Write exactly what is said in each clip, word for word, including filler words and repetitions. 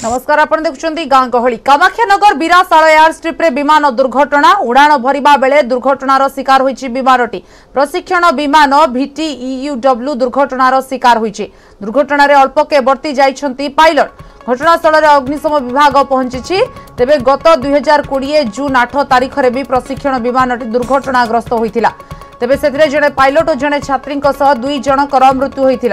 नमस्कार आपण देखुचंती गां गहली कामाख्यानगर बिरासाल एयर स्ट्रिप रे विमान दुर्घटना उड़ान भरिबा बेले दुर्घटनार शिकार होईची विमानटी प्रशिक्षण विमान भिटी ईयूडब्ल्यू दुर्घटनार शिकार होईची दुर्घटना रे अल्पके बर्ती जाइछंती पायलट घटनास्थल रे अग्निशम विभाग पहुंची तेबे गत दुई हजार कोड़े जून आठ तारिख रे भी प्रशिक्षण विमानटी दुर्घटनाग्रस्त होईथिला तेबे सेथिरे जणे पायलट और जणे छात्रीक सह दुई जनकर मृत्यु होईथिला।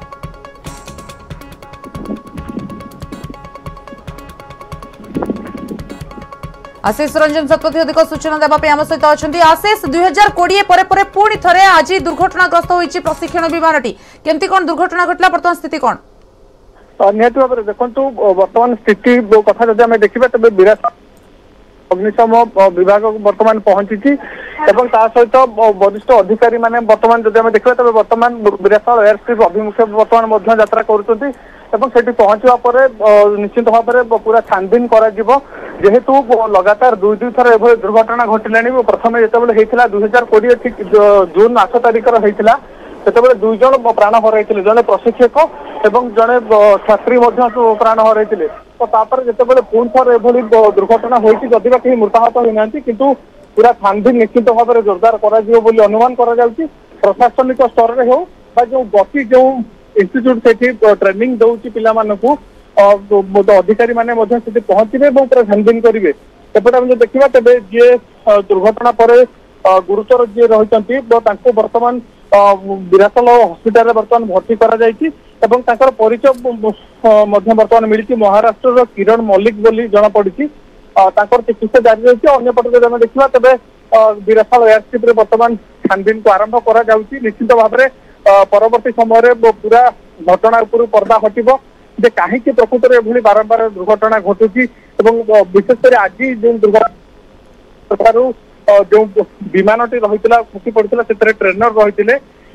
आशीष रंजन शतपथी अधिक सूचना देवाई आम सहित अच्छा। आशीष दुई हजार कोड़े पर पुणी थे आज दुर्घटनाग्रस्त होती प्रशिक्षण विमानटी केमती कौन दुर्घटना घटला बर्तमान स्थिति कौन निहत भाव में देखो बर्तमान स्थिति कथा जब आम देखा तेज बिरासाल अग्निशम विभाग बर्तमान पहुंची सहित वरिष्ठ अधिकारी माने बर्तमान जब आम देखा तेज बर्तमान बिरासाल एयर स्ट्रिप अभिमुखे बर्तमान यात्रा करुँच पहुंचा पर निश्चित भाव में पूरा छानबीन जेहेतु लगातार दुई दुई थर एभली दुर्घटना घटिला प्रथम जो दुई हजार कोड़े ठीक जून आठ तारिख होता से दुई जन प्राण हर जड़े प्रशिक्षक और जड़े छात्री प्राण हर तो जिते पुणी थर एभली दुर्घटना होती जदि कहीं मृताहत होना किंतु पूरा छानबीन निश्चित भाव में जोरदार कर अनुमान कर प्रशासनिक स्तर में हो जो गति जो इंस्टीट्यूट से ट्रेनिंग दौर पिला अधिकारी माने पहुंचे और पूरा छानबीन करेंगे सेपटे आम जो देखा तेज जी दुर्घटना पर गुरुतर जी रही बर्तमान बिरासाल हस्पिटाल बर्तमान भर्ती कर परिचय बर्तमान मिली महाराष्ट्र किरण मल्लिक बोली जना पड़ी चिकित्सा जारी रही अंपटे जब देखा तेज बिरासाल एयरस्ट्रिप बर्तमान छानबीन को आरंभ कर निश्चित भाव में परवर्ती समय पूरा घटना उपर पर्दा हटब जे कहीं प्रकृत में बारंबार दुर्घटना घटुची विशेषकर आज जो दुर्घटना जो विमानटी रही खसी पड़ता से ट्रेनर रही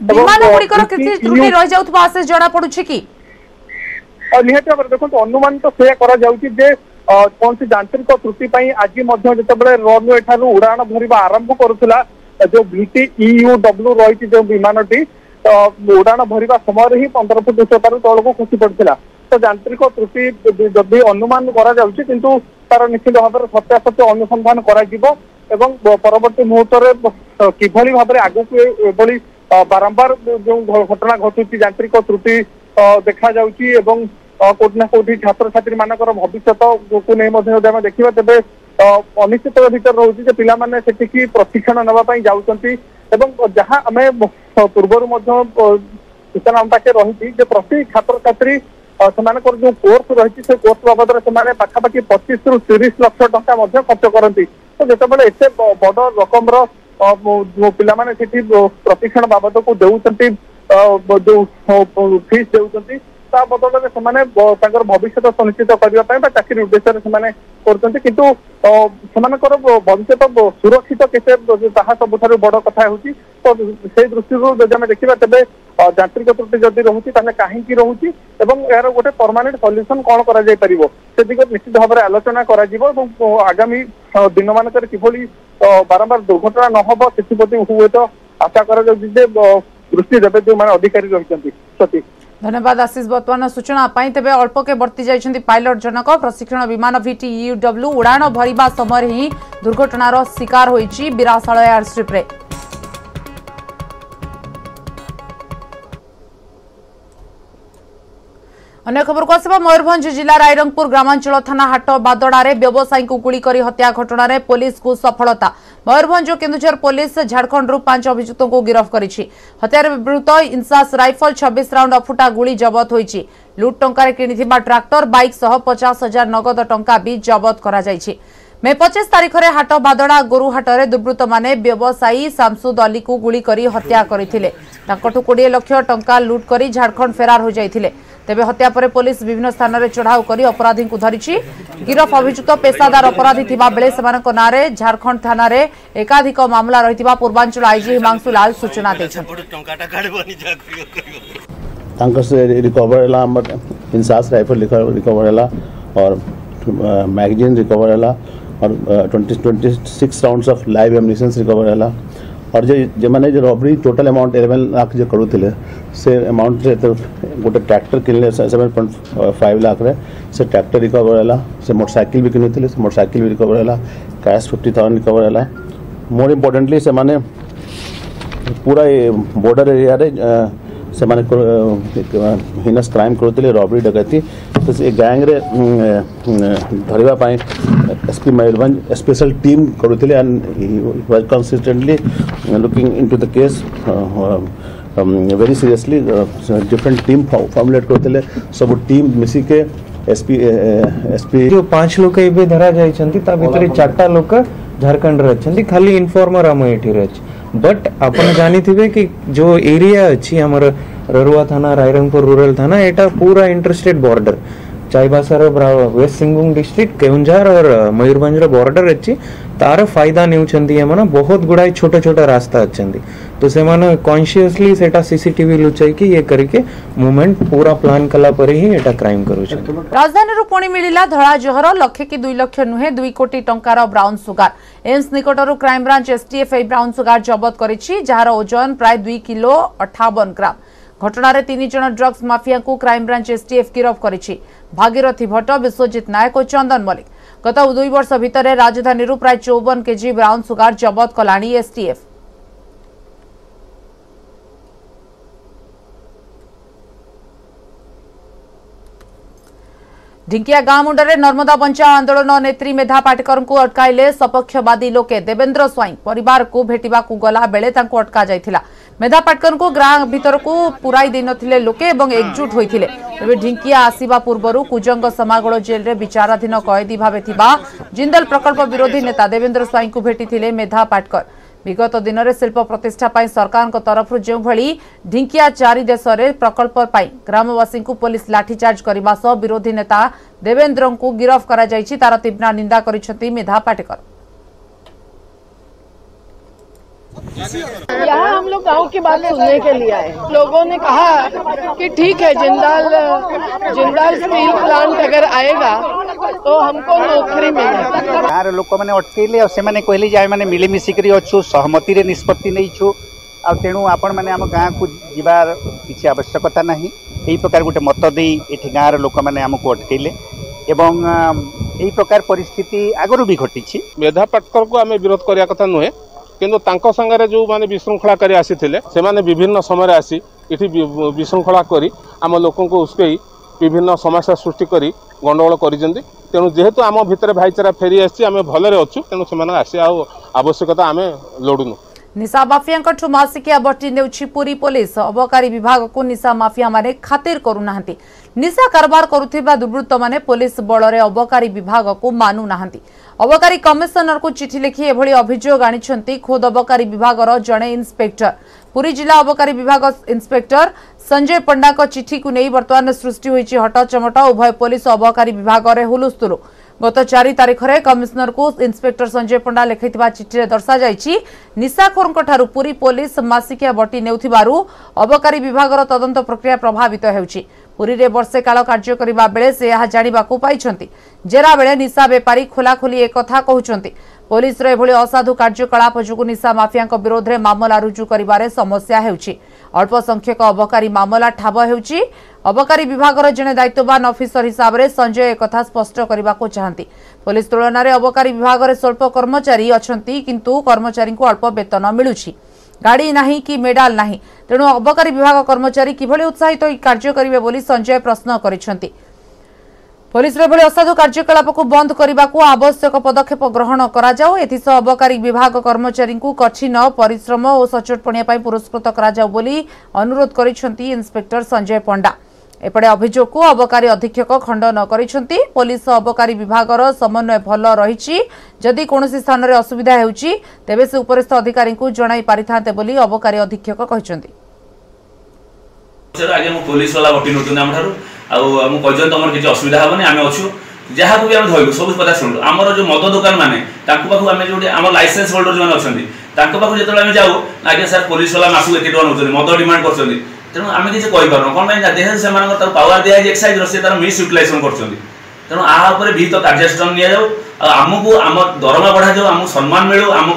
निहत भाव देखो अनुमान तो से कौन सी यांत्रिक त्रुटि आज रनवे ठार उड़ान भरवा आरंभ करुला जो भिटी ईयूडब्ल्यू रही जो विमानटी उड़ान भरवा समय ही पंद्रह फुट उच्चतार तौल को खसी पड़ता तो यांत्रिक त्रुटि जदि अनुमान किंतु तार निश्चित भाव में सत्यासत्य अनुसंधान परवर्ती मुहूर्त किभली भाव में आगक एभली बारंबार जो घटना घटुची यांत्रिक त्रुटि देखा कोटना कोटी छात्र छात्री मानकर भविष्य को नहीं देखा तेज अनिश्चित भर रोचे पिला माने सेठिकी प्रशिक्षण नापी जाऊँगी जहाँ आम पूर्वर सूचना पाखे रही प्रति छात्र छात्री सेमानकर जो कोर्स रही से कोर्स बाबद से पाखापाखि पच्चीस रु तीस लक्ष टंका खर्च करती तो जिते एत बड़ रकम पिला प्रशिक्षण बाबद को देउछंती जो फीस देउछंती ता बदल में भविष्य सुनिश्चित करने चाकरी उद्देश्य से किंतु भविष्य सुरक्षित केते सबुठ बड़ कथा होची तो से दृष्टि जब आम देखा तेज यांत्रिक त्रुटि जदि रोचे कहीं रोचे यार गोटे परमानेंट सल्यूशन कौन कर दिग निश्चित भाव में आलोचना कर आगामी दिन मानक किभली बारंबार दुर्घटना न हम से हुए तो आशा कर दृष्टि देवे जो मैंने अधिकारी रही। धन्यवाद आशीष बर्तमान सूचना तेज अल्प के बर्ती जाइछंती पायलट जनक प्रशिक्षण विमान भिटी ईयूडब्ल्यू उड़ान भरिबा समय ही दुर्घटनार शिकार होईची बिरासाल एयर स्ट्रिप रे। अन्य खबर को आसवा मयूरभंज जिला रायरंगपुर ग्रामांचल थाना हाट बादड़े व्यवसायी को गुली कर हत्या घटना रे पुलिस को सफलता मयूरभंज और केन्दुझर पुलिस झारखंड रु पांच अभियुक्तों को गिरफ्त करिछि हत्यार विवृत इंसास राइफल छब्बीस राउंड अफुटा गुली जबत होइछि लुट टंकार किनिथिबा ट्रैक्टर बाइक सह पचास हजार नगद टंका भी जबत करा जाइछि। मे पच्चीस तारिख में हाट बादड़ा गोरुहाट में दुर्वृत्त माने व्यवसायी शामसुद अली को गुली करी हत्या करथिले ताकठु बीस लाख टंका लुट करी झारखंड फेरार हो जाइथिले तेबे हत्या पर पुलिस विभिन्न स्थान में चढ़ाऊ कर अपराधी को धरिछि गिरफ अभियुक्त पेशादार अपराधी थिबा बेले सेमानक नारे झारखंड थाना रे एकाधिक मामला रहिथिबा पूर्वांचल आईजी हिमांशु लाल सूचना दैछथि तांकर से रिकवर हला हमर इंसास राइफल रिकवर हला और मैगजीन रिकवर हला और छब्बीस rounds of live ammunitions recover हला और जे जे माने जे robbery total amount eleven lakh जो करूले से अमाउंट रे तो गोटे ट्रैक्टर किनले सेवन पॉइंट फाइव लाख रे से ट्रैक्टर रिकवर हला से मोटरसाइकिल भी किनुले से मोटरसाइकिल भी रिकवर हला कैश फिफ्टी थाउजेंड रिकवर हला मोर इम्पोर्टेंटली से माने पूरा बॉर्डर एरिया रे से माने हिनस क्राइम करूले रॉबरी डकैती तो से गैंग रे धरिबा पाई एसपी मयूरभंज स्पेशल टीम करूले and he was consistently looking into the case very seriously different team formulate करूले सब टीम मिसी के एसपी एसपी जो पांच लोग एबे धरा जाय छंती ता भीतर चारटा लोग झारखंड रे छंती खाली इन्फॉर्मर हम एठी रे बट अपन जानी थिबे कि जो एरिया अछि हमर ररुआ थाना रायरंगपुर रूरल थाना एटा पूरा इंटरस्टेट बॉर्डर चाईबासार वेस्ट सिंहभूम डिस्ट्रिक्ट केउंझर और मयूरभंज बॉर्डर अच्छी तार फायदा नेउछंती माने बहुत गुड़ाई छोटा छोटा रास्ता अच्छंती तो से माने कॉन्शियसली सेटा सीसीटीवी लुचाई कि ये करके मूवमेंट पूरा प्लान कला पर ही एटा क्राइम करू छ। राजधानी रो पुणी मिलिला धळा जहर लक्षे कि दुई लाख नुहे दुई कोटी टंकार ब्राउन सुगार एम्स निकटरू क्राइम ब्रांच एसटीएफ ए ब्राउन सुगार जबत करिछि जार ओजन प्राय दुई किलो अठावन ग्राम घटनारे तीन जन ड्रग्स माफिया को क्राइम ब्रांच एसटीएफ गिरफ करिछि भागीरथी भट्ट विश्वजित नायक और चंदन मल्लिक गत दुई वर्ष भितर राजधानी प्राय चौवन केजी ब्राउन सुगार जबत कलानी एसटीएफ। ढिंकिया गाँ मुंडे नर्मदा बंचाओ आंदोलन नेत्री मेधा पाटकर को अटकाइले सपक्षवादी लोके देवेंद्र स्वाई परिवार को भेटिबा को गला बेले तांको अटका जायथिला मेधा पाटकर को गाँ भीतर को पुराई दे नथिले लोके एवं एकजुट होइथिले तबे ढिंकिया आसीबा पूर्वरु कुजंग समागोळ जेल रे विचाराधीन कैदी भावे थिबा जिंदल प्रकल्प विरोधी नेता देवेंद्र स्वाई को भेटिथिले मेधा पाटकर विगत दिन में शिल्प प्रतिष्ठा पाई सरकार तरफ जो भली ढिंकिया चारि देश में प्रकल्प पाई ग्रामवासी को पुलिस लाठीचार्ज करने सह विरोधी नेता देवेंद्र को गिरफ करा जायछि तार तीव्र निंदा करिसेंति मेधा पाटकर। यहाँ हम लोग गांव की बात सुनने के लिए आए। लोगों ने कहा कि ठीक है जिंदाल जिंदाल स्टील प्लांट अगर आएगा तो हमको नौकरी मिलेगी। गाँव लोक मैंने अटकैले और से कहले जे मैंने मिलिमिशिकी अच्छु सहमति रे निष्पत्ति नहीं छु आ तेणु आपण मैंने आम गाँ को जीवार किसी आवश्यकता ना यही प्रकार गोटे मत दे ये गाँव लोक मैंने आमको अटकैले एवं यही प्रकार परिस्थिति आगरू भी घटी। मेधा पाटकर को आम विरोध करने कथा नुहे किंतु तांको संगे जो माने विशृंखला आसी से माने विभिन्न समय आसी इठी विशृंखला करी आम लोकों को उस्कई विभिन्न समस्या सृष्टि करी गंडगोल करिसेंती तेणु जेहेतु आम भितर भाईचारा फेरी आसी आम भलरे अच्छु तेणु से आसी आवश्यकता आम लड़ुनु। निशा माफिया मासिकिया बटी नेउछि पुरी पुलिस अबकारी विभाग को निशा माफिया माने खातिर करूनाहांती निशा कारबार करुथिबा दुर्वृत्त माने पुलिस बलरे अबकारी विभाग को मानु नाहांती अबकारी कमिशनर को चिठी लिखि एभली अभियोग आनिछंती खुद अबकारी विभागर जणे इंस्पेक्टर पुरी जिला अबकारी विभाग इंस्पेक्टर संजय पंडा को चिठी को नहीं वर्तमान सृष्टि होईछि हटचमट उभय पुलिस अबकारी विभाग रे हुलुस्तुलु गत चार तारीख में कमिशनर को इंस्पेक्टर संजय पंडा लिखिथिबा चिठी रे दर्शा जायछि निशाखोरंक ठारू पुरी पुलिस मासिकिया बटी नेउथिबारु अबकारी विभागर तदंत प्रक्रिया प्रभावित हेउछि पुरी रे वर्षे काल कार्य करिबा बेले से यह जानिबाकू पाइछंती जेरा बेले निशा बेपारी खोलाखोली एक कथा कहउछंती पुलिस रे एभली असाधु कार्यकलाप जोगु निशा माफिया विरोध में मामला रुजु करिबारे समस्या हेउछि अल्प संख्यक अबकारी मामला ठाब हेउछि अबकारी विभागर जने दायित्ववान ऑफिसर हिसाब से संजय एक कथा स्पष्ट करने को चाहती पुलिस तुलन में अबकारी विभाग में स्वल्प कर्मचारी अछंती किंतु कर्मचारी को अल्प वेतन मिलुछि गाड़ी नाही कि मेडाल नाही तेणु अबकारी विभाग कर्मचारी किभली उत्साहित तो कार्य करिवे बोली संजय प्रश्न करिसेंती पुलिस रे भली असाधु कार्यकलाप को बंद करने को आवश्यक पदक्षेप ग्रहण करा जाओ एथिस अबकारी विभाग कर्मचारी को कठिन परिश्रम और सचोट पणिया पुरस्कृत करा जाओ बोली अनुरोध करिसेंती इंस्पेक्टर संजय पंडा एपटे अभियोग को अबकारी अधीक्षक खंडन करिसेंती पुलिस अबकारी विभागर समन्वय भल रही जदि कोनोसी स्थान रे असुविधा हेउची तेबे से उपरिस्थ अधिकारी को जणाई पारिथांते बोली अबकारी अधीक्षक कहिसेंती सर आगे मु पुलिस वाला बटी नोटुन हमठारु आ मु कजन तमर किछ असुविधा हबनी आमे अछु जहा को भी हम धइबु सब पता सुनु हमर जो मद दुकान माने ताकु पाखु आमे जोडी हमर लाइसेंस होल्डर जो अछंती ताकु पाखु जेतले आमे जाऊ आगे सर पुलिस वाला मासु एते टन होतनी मद डिमांड करछंती तेणु आम किसी कहीपर कौन जेहेतु से पावर दिया एक्साइज रे तार मिस यूटिलाइजेशन कर तेणु आ विहित कार्यानुष्ठान नि जाऊ आमको आम दरमा बढ़ा जाऊ आमको सम्मान मिलू आमको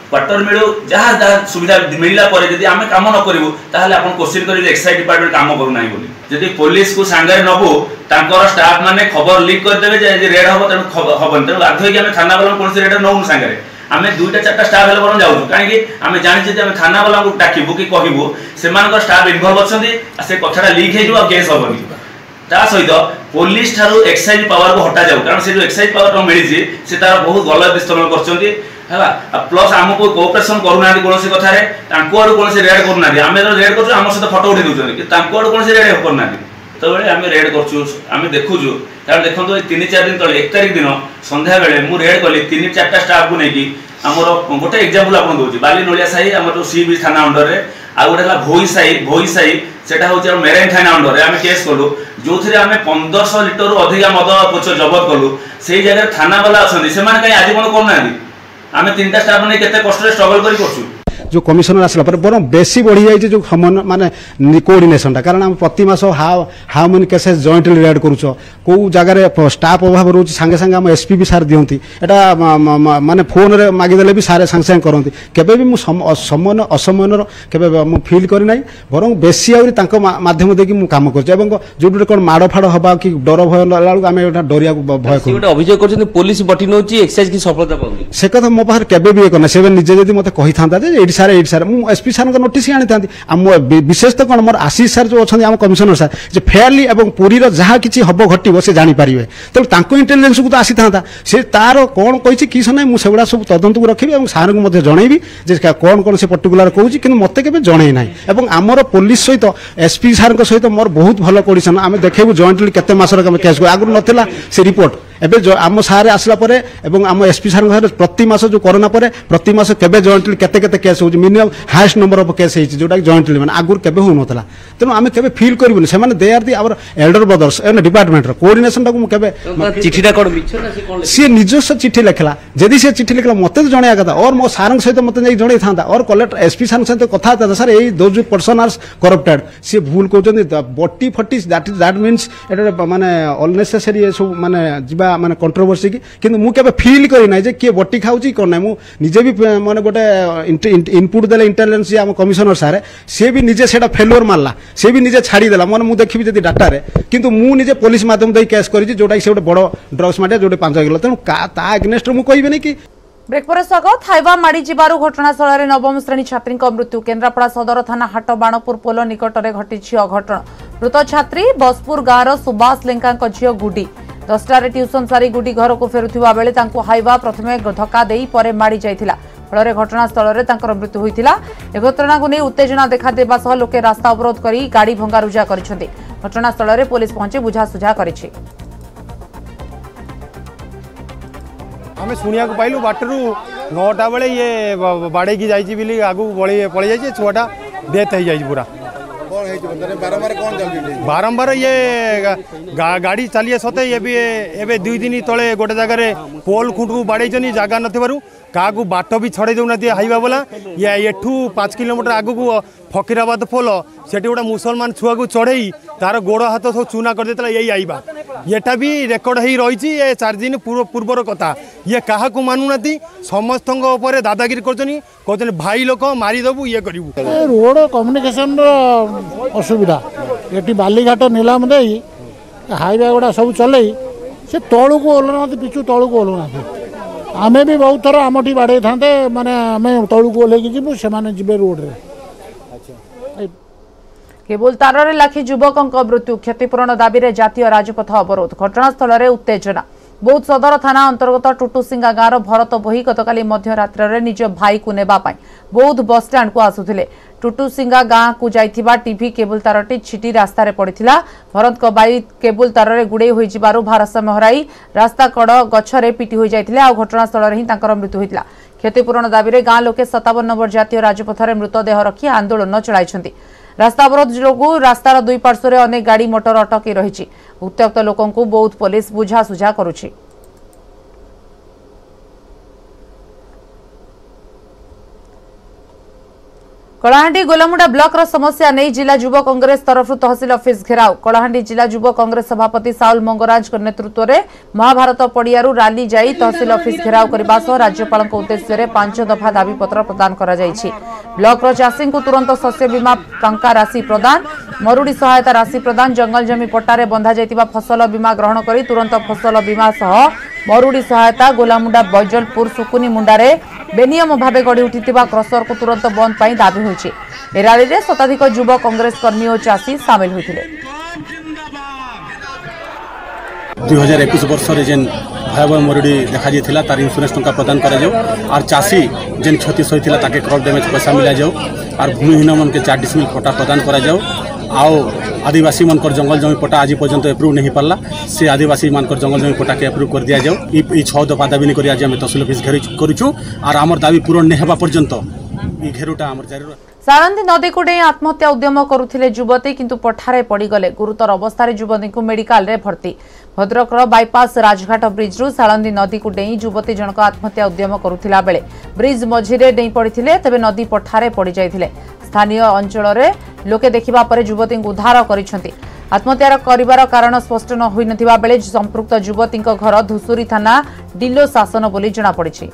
क्वार्टर मिलू जहाँ जहाँ सुविधा मिलला पर जदि आमे काम न करिवु ताहले आपण क्वेश्चन करिवे एक्साइज डिपार्टमेंट काम करू नाही बोली जदि पुलिस को सांगे नबु तांकर स्टाफ माने खबर लीक कर देबे जे रेड हबो तनु हबन तनु बाध्य होई आमे थाना वाला कोन से रेड नौ सांगे आमे दुईटा चारटा स्टाफ हेले बरन जाउ काहे कि आमे जानि जे आमे थाना वाला को डाकिबु कि कहिबु सेमान को स्टाफ इन्वॉल्व अछंदी आ से कथाटा लीक हे जो आ केस हबनी ता सहित पुलिस ठारू एक्साइज पावर को हटा जाउ कारण से जो एक्साइज पावर तो मिली छी से तार बहुत गलत इस्तेमाल करछंदी हला प्लस हमको कोऑपरेशन करूना कोनोसी कथा रे तांको आडू कोनोसी रेड करूना आमे तो रेड करछु हमर साथ फोटो उठी दउछन कि तांको आडू कोनोसी रेड करना तो बेले आमे रेड करछु आमे देखुछु कारण देखंतो ए तीन चार दिन तळे एक तारिख दिन संध्या बेले मु रेड कली तीन चारटा स्टाफ को नेकी हमर गोटे एग्जांपल आपन दोछि बाली नोलिया साही हमर जो सी बी थाना अंडर रे आ गोटेला भोई साही भोई साही सेटा होछि मेरेन थाना अंडर रे आमे केस कलु जोथिरे आमे पंद्रह सौ लिटर अधिक मद पोच जबत कलु सेही जगह थाना वाला अछंदी से माने कहीं आज कोन कोन नादी आमे तीनटा स्टाफ ने केते कष्ट रे स्ट्रगल करी करछु जो कमिशनर आसला पर बर बेसी बढ़ी जाइए जो हमन माने कोऑर्डिनेशनटा कारण हम प्रति मास how how many cases jointly raid करूछ को जगह रे स्टाफ अभाव रोच संगे संगे हम एसपी भी सार दियंती एटा माने फोन रे मागी देले भी सारे संगे संगे करंती केबे भी मु समन असमनर केबे मु फील करि नै बरं बेसी आउरी तांको माध्यम देकी मु काम करछ एवं जोडे कोन माडो फाडो हबा कि डर भय लालु आमे एटा डरिया को भय कर एटा अभियोग करछन पुलिस बटी नोची एक्सरसाइज की सफलता पाउनी से कथा मो बाहर केबे भी करना से निजे जदी मते कहि थांता जे सारे एट सारे मु एसपी सार नोटिस आनी था विशेष तो कौन मोर आशीष सार जो अच्छा आम कमिशनर सार जे फेयरली एवं पुरी जहाँ किसी हम घटो से जापारे तेणु इंटेलिजेंस को तो आसी था से तार कौन कही किस ना मुझे सब तदंत को रखी और सार को जनईबी कौन कौन से पर्टिकुलर कहूँ कि मत के जन ना और आमर पुलिस सहित एसपी सार सहित मोर बहुत भल कोऑर्डिनेशन आम देखू जॉइंटली केते मासर केस आगु नाला से रिपोर्ट एबे आम सारे आसला परे एवं आम एसपी सार घर प्रति मास जो कोरोना परे प्रति मास केबे जॉइंटली केते केते केस होउची minimum highest number of case हेची जोटा जॉइंटली माने आगुर केबे हो नथला तेनु आमे केबे फील करबुनी से माने they are the our elder brothers and department रो कोऑर्डिनेशन टा को केबे चिठीटा कोड मिछ ना से कोन से निजस्व चिठी लिखला जदी से चिठी लिखला मते तो जणया कथा और मो सारंग सहित मते नै जणै थांता और कलेक्टर एसपी सारंग सहित कथा था सर ए दोज पर्सन आर करप्टेड से भूल कहउचंदी बट्टी फट्टी दैट इज दैट मींस एटा माने अननेसेसरी सब माने जिबा माने कंट्रोवर्सी किंतु मु केबे फील करि नै जे के बट्टी खाउची कोन नै मु निजे भी माने गोटे इनपुट देले इंटेलिजेंस हम कमिशनर सारे से भी निजे सेटा फेलुअर मारला से भी निजे छाड़ी देला मन मु देखिबि जदी डाटा रे किंतु मु निजे पुलिस माध्यम दे केस करिछि जोटा से गोटे बड़ ड्रग्स माटे जोटे पांच किलो तेनु का ता अगेंस्ट मु कहबे नै कि ब्रेक पर स्वागत हाइवा माड़ी जिबारु घटनास्थल में नवम श्रेणी छात्री मृत्यु केन्द्रापड़ा सदर थाना हाट बाणपुर पोल निकट में घटी अघटन मृत छात्री बसपुर गाँव सुभाष लेंका झील गुडी दसटार ट्यूशन सारी गुडी घर को फेरुवा बेले हाइवा प्रथमे धक्का दे परे माड़ी जाइथिला फल घटनास्थल में मृत्यु होता ए घटना को नहीं उत्तेजना देखा देवा सह लोके रास्ता अवरोध कर गाड़ी भंगारुजा कर घटनास्थल में पुलिस पहुंची बुझासुझा कर आम शुणा पाइलु बाटरू नौटा बेले ये बाड़े की जाइए आगू पड़ जाइए छुआटा डेथ हो जाए पूरा बारंबार ये गा, गाड़ी चलिए सते ये भी एबे दुई दिन तले गोटे जगार पोल खुंट को बाड़े जगह नथिबारु क्या बाट भी छड़े दौना हाइवा बोला ये एठू पाँच किलोमीटर आगू को फकीराबाद पोल से गोटे मुसलमान छुआ को चढ़ई तार गोड़ हाथ सब चूना कर देता यही आइबा येटा भी रेकर्ड हो रही ये चार दिन पूर्वर कथा ये क्या मानुना समस्त दादागिरी कर भाई लोक मारिदेबू ये करूँ रोड कम्युनिकेशन असुविधा ये बालीघाट नीलाम दे हाइवे गुड़ा सब चल से तलू को ओल्लुना पिछू तलू को ओल्लुना आमे भी बहुत थर आम बाड़े था माने आमे तलू को ओल्लैकी जीवु से जीवे रोड रे केबुल तार लाखी युवक मृत्यु क्षतिपूरण दाबी में जातीय राजपथ अवरोध घटनास्थल में उत्तेजना बौद्ध सदर थाना अंतर्गत टुटुसिंगा गाँव भरत बोही गतकाली मध्यरात्र निज भाई को नेबापाई बौद्ध बस स्टैंड को आसुथिले टुटुसिंगा गाँ को जाइथिबा टीवी केबुल तारटी छिटी रास्ता रे पड़िथिला भरत को बाइक केबुल तार रे गुड़े होई जिबारु भारसाम्य हराई रास्ता कड़ गछरे पिटी होई जाइथिले आ घटनास्थल रे ही तांकर मृत्यु होइतिला क्षतिपूरण दाबी में गाँ लोके सत्तावन नंबर जातीय राजपथ में मृतदेह रखी आंदोलन चलाइछन्ति रास्ता अवरोध जो रास्तार दुई पार्श्व अनेक गाड़ी मोटर अटकी रही उत्त्यक्त लोकंकु बौद्ध पुलिस बुझासुझा करुछि कलाहांडी गोलामुंडा ब्लॉक रो समस्या नहीं जिला युव कांग्रेस तरफ तहसील ऑफिस घेराव। कलाहांडी जिला युव कांग्रेस सभापति साउल मंगराज नेतृत्व में महाभारत पड़ियारू रैली जाई तहसील ऑफिस घेराव करने सह राज्यपाल उद्देश्य रे पांच दफा दाबीपत्र प्रदान करा जायछि। ब्लॉक रो चाषी को तुरंत शस्य बीमा टंका राशि प्रदान, मरुड़ी सहायता राशि प्रदान, जंगल जमी पट्टारे बंधा जाइतिबा फसल बीमा ग्रहण करी तुरंत फसल बीमा सह मरुड़ी सहायता, गोलामुंडा बैजलपुर सुकुनी मुंडारे बेनियम भाव गढ़ी उठिथिबा क्रसर को तुरंत बंद पाई दाबी होइछि। ए रैली रे शताधिक युव कांग्रेस कर्मी और चाषी सामिल होइथिले। दुई हजार एक वर्ष जेन भयावह मरुड़ी देखा जाइए तार इन्सुरेंस टंका प्रदान करा जाओ और चाषी जेन क्षति सही ताके क्रॉप डैमेज पैसा मिला जाओ और भूमिहीन मन के चार डिसमिल पट्टा प्रदान करा जाओ। आओ आदिवासी मनकर जंगल जमी पट्टा आज पर्यंत एप्रुव नहीं पाला से आदिवासी मनकर जंगल जमी पट्टा के एप्रुव कर दिया जाओ। ई छह दफा दाबी नहीं करी आज आम तहसील ऑफिस घेरी करूँ और आमर दाबी पूरण नहीं होगा पर्यंत ई घेरुटा आमर जारी। सारंदी नदी को डेई आत्महत्या उद्यम करुथिले युवती किंतु पठारे पड़गले गुरुतर अवस्था युवती को मेडिकल रे भर्ती। भद्रक बाईपास राजघाट ब्रिज रु सारंदी नदी को डेई युवती जनक आत्महत्या उद्यम करुथिला बेले ब्रिज मझिरे डेई पड़िथिले तेबे नदी पठारे पड़ जाइथिले। स्थानीय अंचल रे लोके देखिबा परे युवती को उद्धार करिसेंती। आत्महत्या करिवार कारण स्पष्ट न होई नथिबा बेले संपृक्त युवती घर धुसुरी थाना डिलो शासन बोली जणा पड़िछि।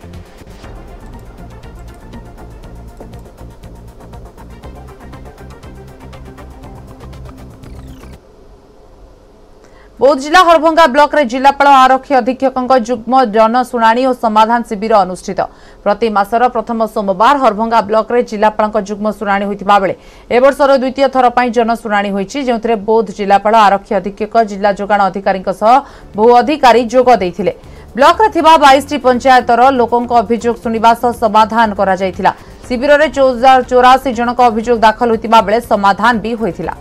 बौद्ध जिला हरभंगा ब्लॉक रे जिलापाल आरक्षी अधीक्षक जुग्म जनशुणाणी और समाधान शिविर अनुष्ठित। प्रति मासर प्रथम सोमवार हरभंगा ब्लॉक रे जिलापाल जुग्म शुणाणी होइतिबा बेले ए वर्षर द्वितीय थर पई जनशुणाणी होइछि, जेउथरे बौद्ध जिलापाल आरक्षी अधीक्षक जिला जोगाण अधिकारी सह बहु अधिकारी जोग दैथिले। ब्लॉक रे थिबा बाईस टी पंचायतर लोकंक अभियोग सुनिबा सह समाधान करा जायतिला। शिविर रे चौरासी जनक अभियोग दाखल होइतिबा बेले समाधान भी होइतिला।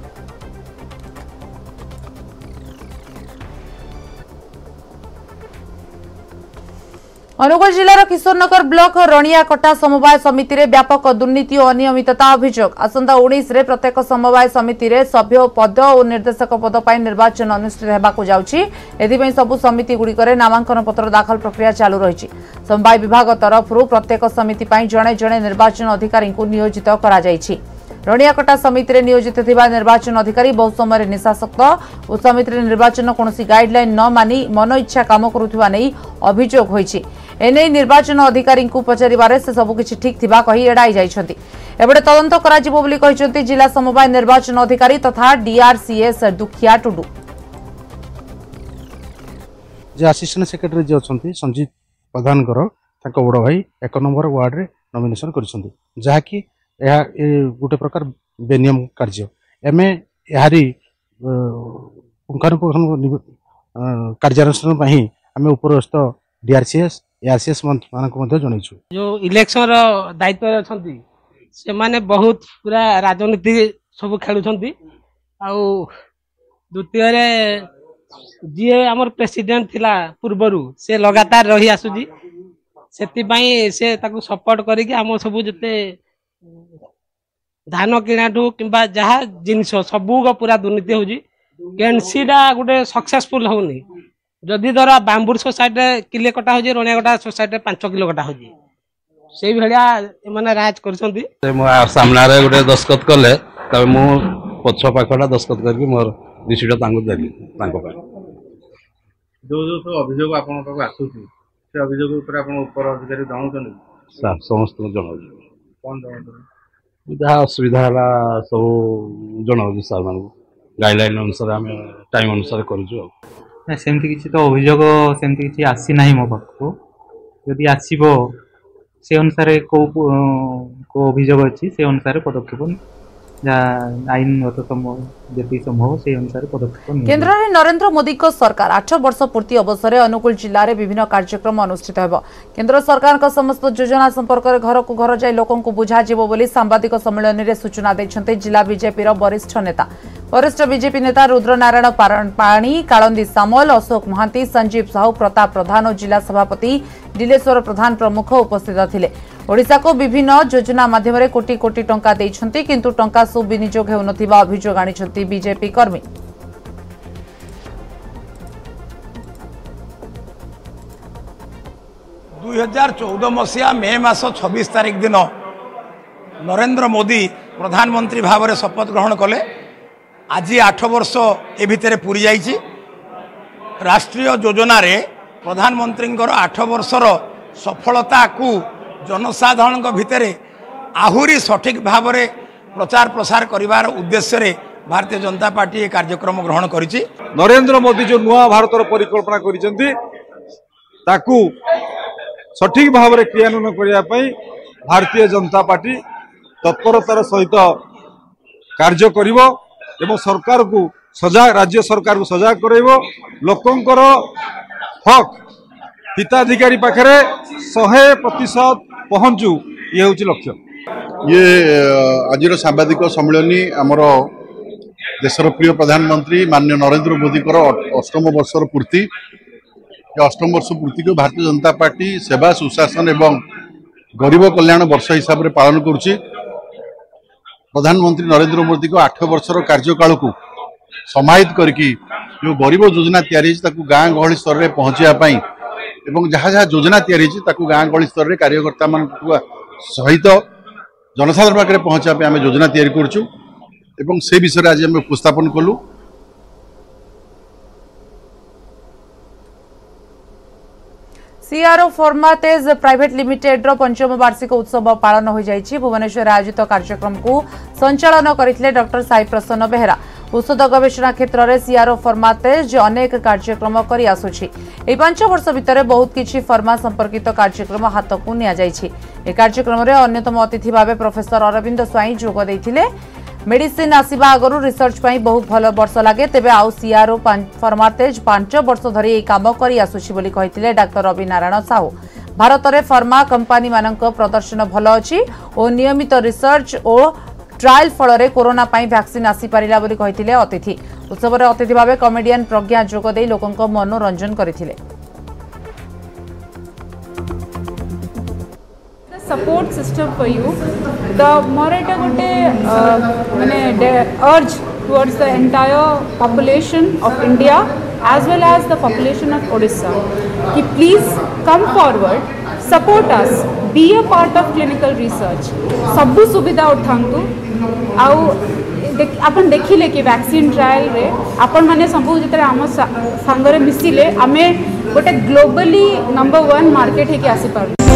अनुगुल जिलार किशोरनगर ब्लॉक रणियाकटा समवाय समिति रे व्यापक दुर्नीति और अनियमितता अभियोग। आसंता उन्नीस रे प्रत्येक समवाय समिति रे सभ्य पद और निर्देशक पद पर निर्वाचन अनुष्ठित होबाकू जाउछि। एथिपई सबु समिति गुड़िकरे नामांकन पत्र दाखल प्रक्रिया चालू रहिछि। समवाय विभाग तरफरु प्रत्येक समिति पर जणे जणे निर्वाचन अधिकारी को नियोजित करा जाइछि। रणियाकटा समिति रे नियोजित थिबा निर्वाचन अधिकारी बहु समय निशासक्त और समिति रे निर्वाचन कोनोसी गाइडलाइन न मानी मन इच्छा काम करुथिबा नै अभियोग होइछि। एने निर्वाचन अधिकारी को पचारिबारे से सब किछि ठीक थिबा कहि एडाई जाइछन्ति। एबडे तदंत करा जिवो बोली कहिसन्ति जिला समवाय निर्वाचन अधिकारी तथा डीआरसीएस दुखिया टुडू। जे असिस्टेंट सेक्रेटरी जे अछन्ति संजीत प्रधान कर ताको बड़ भाई एक नंबर वार्ड रे नॉमिनेशन करिसन्ति, जहा कि यह गोटे प्रकार बेनियम कार्य एम यारी पुंखानुपुंख कार्यानुष्ठान आम उपरस्थ डीआरसीएस एआरसीएस मानक जनइछु। जो इलेक्शन दायित्व अछंती से माने बहुत पूरा राजनीति सब खेलुछंती। आउ द्वितीय रे जी हमर प्रेसिडेंट थिला पूर्वरु से लगातार रही आसुजी, सेति पई से ताकू सपोर्ट करिके हम सब जते धान किणाठू किंबा जहा जिनिस सबू पूरा दुर्नीति होजी। केनसीडा गोटे सक्सेसफुल होनी जदि धर बांबुर सोसाइटी किले कटा हो रणियाकटा सोसाइटी पांच किलो कटा हो से भाया माने राज करछंती। सामने गोटे दस्खत कले तब मु पछ पाखटा दस्खत करके मोर रिसीट तांको देली तांको पाई। जो जो सब अभियोग आपन पाक आसुची से अभियोग ऊपर आपन ऊपर अधिकारी जणाउछन सा समस्त जणाउ कोन जणाउ जहाँ असुविधा है सब जनाऊँ सार मान गाइडलाइन अनुसार आम टाइम अनुसार करूँ। सेमती किसी तो अभियोग सेमती किसी आसी ना मो पाखु जदि आसो से अनुसार को को अभियोग अच्छी से अनुसार पदक्षेप आईनगत जी संभव से अनुसार पदक्षेप। केन्द्र में नरेंद्र मोदी को सरकार आठ वर्ष पूर्ति अवसर में अनुगुल जिले में विभिन्न कार्यक्रम अनुष्ठित हो। केन्द्र सरकार का समस्त योजना संपर्क में घर को घर जाई लोकों को बुझा जिवो बोली सांबादिक सम्मेलन में सूचना देछन्ते जिला बीजेपी वरिष्ठ नेता वरिष्ठ बीजेपी नेता रुद्रनारायण पाणी, कालंदी सामल, अशोक महांती, संजीव साहू, प्रताप प्रधान और जिला सभापति दिलेश्वर प्रधान प्रमुख उपस्थित थिले। ओडिशा को विभिन्न योजना माध्यम कोटी कोटी टंका देइछन्ति किंतु टंका सुविनियोग हेउनथिबा अभियोग आनिछन्ति बीजेपी कर्मी। दुई हजार चौदह मसीहा मे मास छब्बीस तारिख दिन नरेंद्र मोदी प्रधानमंत्री भाव में शपथ ग्रहण कले आज आठ वर्ष ए भितर पूरी जाइए राष्ट्रीय योजना रे प्रधानमंत्री आठ वर्षर सफलता को जनसाधारण भितर आहुरी सठिक भाव में प्रचार प्रसार करिवार उद्देश्य रे भारतीय जनता पार्टी ये कार्यक्रम ग्रहण करिछि। नरेंद्र मोदी जो नुआ भारतर परिकल्पना करिसेंती ताकू सठिक भाव में क्रियान्वयन करिया पई भारतीय जनता पार्टी तत्परतार सहित कार्य करिवो एवं सरकार को सजाग राज्य सरकार को सजाग करइबो लोकंकर हक हिताधिकारी पाखरे सौ प्रतिशत पहुंचू ये हूँ लक्ष्य। ये आज सांबादिक सम्मेलनी आमर देशर प्रिय प्रधानमंत्री माननीय नरेंद्र मोदी अष्टम वर्षर पूर्ति अष्टम वर्ष पूर्ति को भारतीय जनता पार्टी सेवा सुशासन एवं गरीब कल्याण वर्ष हिसाब से पालन करुच्ची। प्रधानमंत्री नरेंद्र मोदी को आठ वर्षर कार्यकाल को समाहित करके जो गरीब योजना तैयारी गाँ गहली स्तर में पहुँचापी एवं जहाँ जहाँ योजना तैयारी गाँ गहली स्तर में कार्यकर्ता मान सहित जनसाधारण पाखे पहुँचापी आम योजना तैयारी करुचु एवं से विषय आज आम उपस्थापन कलु। सीआरओ फर्मातेज प्राइवेट लिमिटेड रो पंचम वार्षिक उत्सव पालन हो जाइछि। भुवनेश्वर आयोजित कार्यक्रम को संचालन करथिले डॉक्टर साई प्रसन्न बेहरा। औषध गवेषणा क्षेत्र में सीआरओ फर्मातेज अनेक कार्यक्रम करि आसुछि। ए पांच वर्ष भितर बहुत किछि फर्मा संपर्कित कार्यक्रम हाथ को निया जाइछि। ए कार्यक्रम में अन्यतम अतिथि भाव प्रोफेसर अरविंद स्वाई जोग दैथिले। मेडिसिन आसिबा आगरु रिसर्च पई बहुत भल वर्ष लागे तेबे आउ सीआरओ फर्मातेज पांच वर्ष धरी ए काम करि आसुछि बोली कहिथिले डाक्टर रवि नारायण साहू। भारत में फार्मा कंपनी मानक प्रदर्शन भल अछि और नियमित रिसर्च और ट्रायल फल रे कोरोना पई वैक्सीन आसी पारिला बोली कहिथिले अतिथि। उत्सव रे अतिथि भावे कॉमेडियन प्रज्ञा जोग देई लोकंक मनोरंजन करथिले। support system for you the more eta gote mane urge towards the entire population of India as well as the population of Odisha ki please come forward, support us, be a part of clinical research, सबु सुविधा उठांतु आउ अपन देखिले कि vaccine trial रे अपन माने सबु जतरे आम संगरे मिसिले आमे गोटे ग्लोबली नंबर वन मार्केट है कि आसी पार।